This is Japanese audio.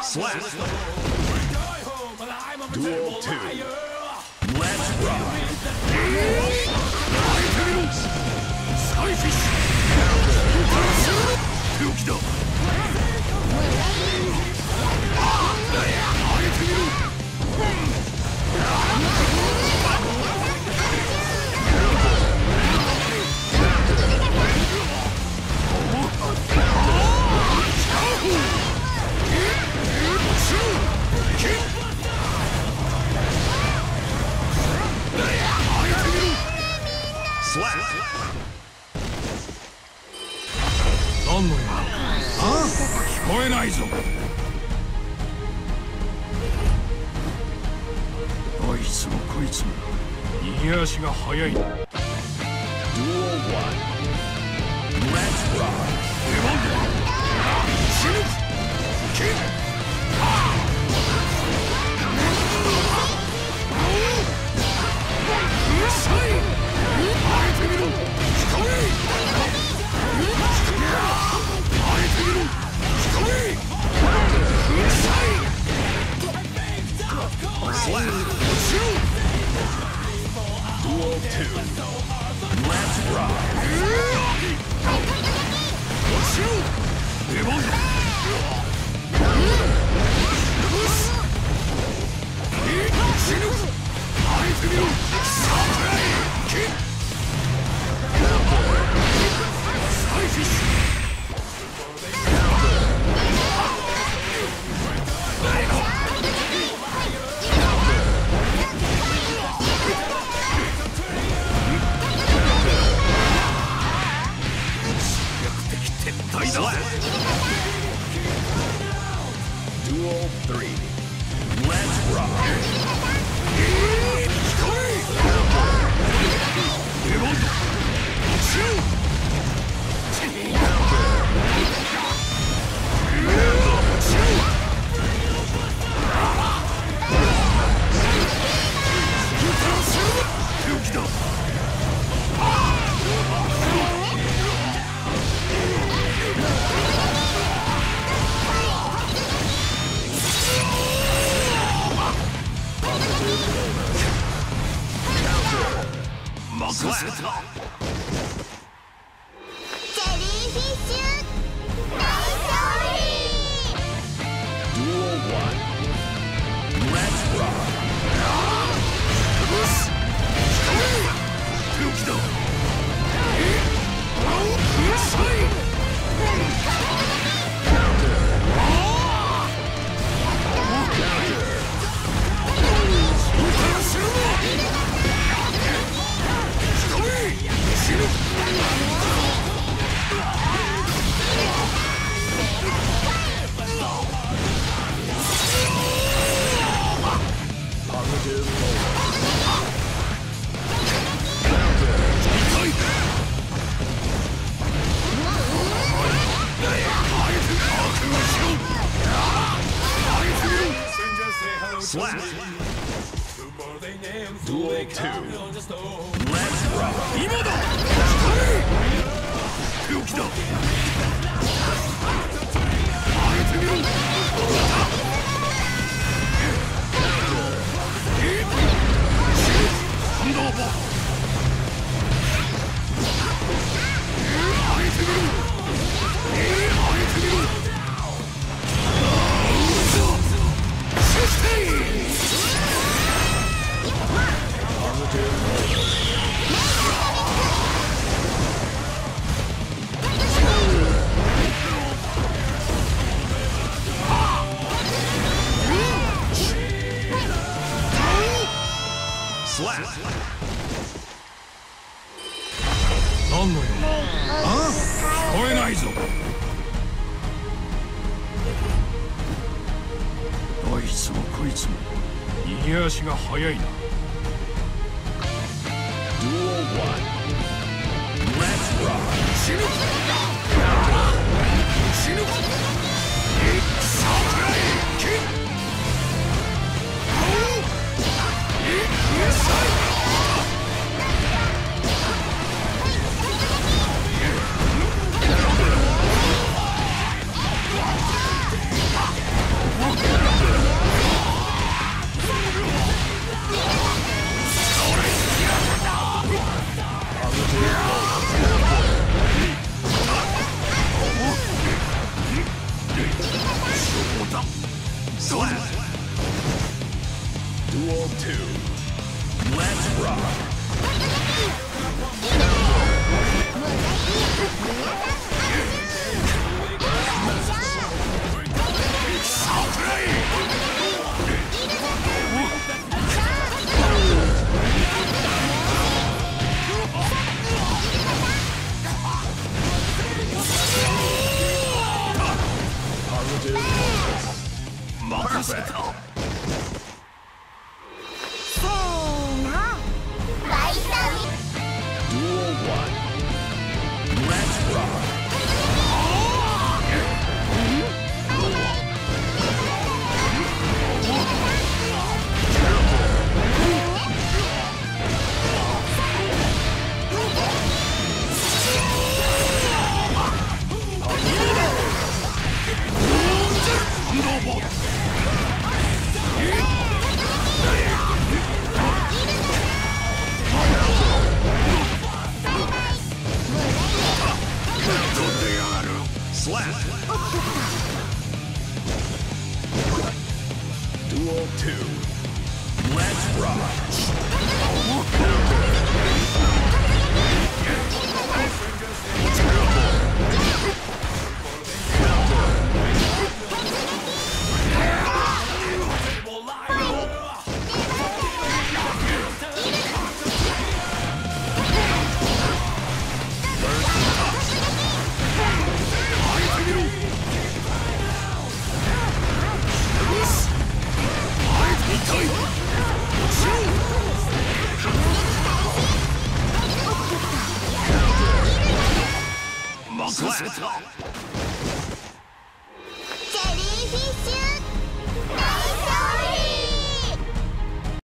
Slap. Duel 2. Let's rock. Skyfish. Slap. 何のや？あ？聞こえないぞ。どいつもこいつも逃げ足が速い。Duel 1 Let's rock。出番だ。死ぬ。キッ。うっさい。あえてみろ。聞こえ。あえてみろ。聞こえ。うっさい。Slap. Duel 2. Let's rock. 出番だ。死ぬ。あえてみろ。サプライキッ。スカイフィッシュ。Duel 3. Let's rock. Slap. Duel 1. Let's rock. Slap. Duel 2. Let's rock. 今だ。手置きだ。あえてみろ。サンダーバー。あえてみろ。あえてみろ。Slap. 何のよ。あ？聞こえないぞ。どいつもこいつも逃げ足が速いな。Duel 1. Let's rock. 死ぬ。死ぬ。サプライキッ。Slap. effect. せーのバイタミ Duel 1. Let's rock. Slap. Duel 2. Let's rock. Slap.